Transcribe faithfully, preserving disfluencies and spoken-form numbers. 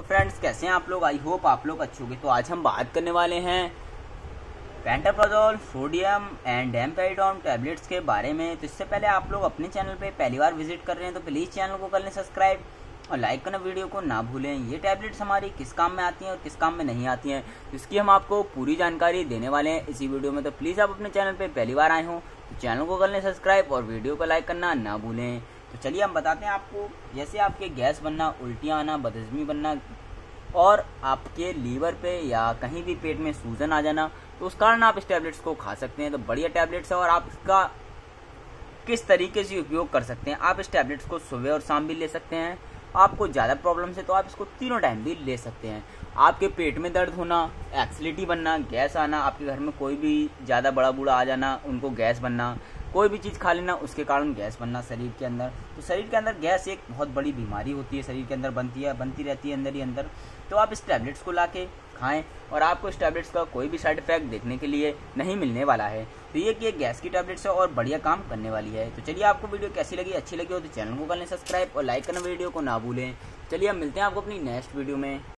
Friends, कैसे हैं आप लोग? आई होप आप लोग अच्छे होंगे। तो आज हम बात करने वाले हैं pantoprazole, sodium and domperidone tablets के बारे में। तो इससे पहले आप लोग अपने चैनल पे पहली बार विजिट कर रहे हैं तो प्लीज़ चैनल को कर लें सब्सक्राइब और लाइक करना, वीडियो को ना भूलें। ये टैबलेट्स हमारी किस काम में आती हैं और किस काम में नहीं आती हैं, इसकी हम आपको पूरी जानकारी देने वाले हैं इसी वीडियो में। तो प्लीज़ आप अपने चैनल पर पहली बार आए हों तो चैनल को कर लें सब्सक्राइब और वीडियो को लाइक करना ना भूलें। तो चलिए हम बताते हैं आपको। जैसे आपके गैस बनना, उल्टियाँ आना, बदहजमी बनना और आपके लीवर पे या कहीं भी पेट में सूजन आ जाना, तो उस कारण आप इस टैबलेट्स को खा सकते हैं। तो बढ़िया टैबलेट्स है और आप इसका किस तरीके से उपयोग कर सकते हैं। आप इस टैबलेट्स को सुबह और शाम भी ले सकते हैं। आपको ज़्यादा प्रॉब्लम है तो आप इसको तीनों टाइम भी ले सकते हैं। आपके पेट में दर्द होना, एक्सिडिटी बनना, गैस आना, आपके घर में कोई भी ज़्यादा बड़ा बूढ़ा आ जाना, उनको गैस बनना, कोई भी चीज़ खा लेना उसके कारण गैस बनना शरीर के अंदर। तो शरीर के अंदर गैस एक बहुत बड़ी बीमारी होती है, शरीर के अंदर बनती है बनती रहती है अंदर ही अंदर। तो आप इस टैबलेट्स को ला के खाएँ और आपको इस टैबलेट्स का कोई भी साइड इफेक्ट देखने के लिए नहीं मिलने वाला है। तो ये कि गैस की टैबलेट्स है और बढ़िया काम करने वाली है। तो चलिए, आपको वीडियो कैसी लगी, अच्छी लगी हो तो चैनल को कर लें सब्सक्राइब और लाइक करना, वीडियो को ना भूलें। चलिए हम मिलते हैं आपको अपनी नेक्स्ट वीडियो में।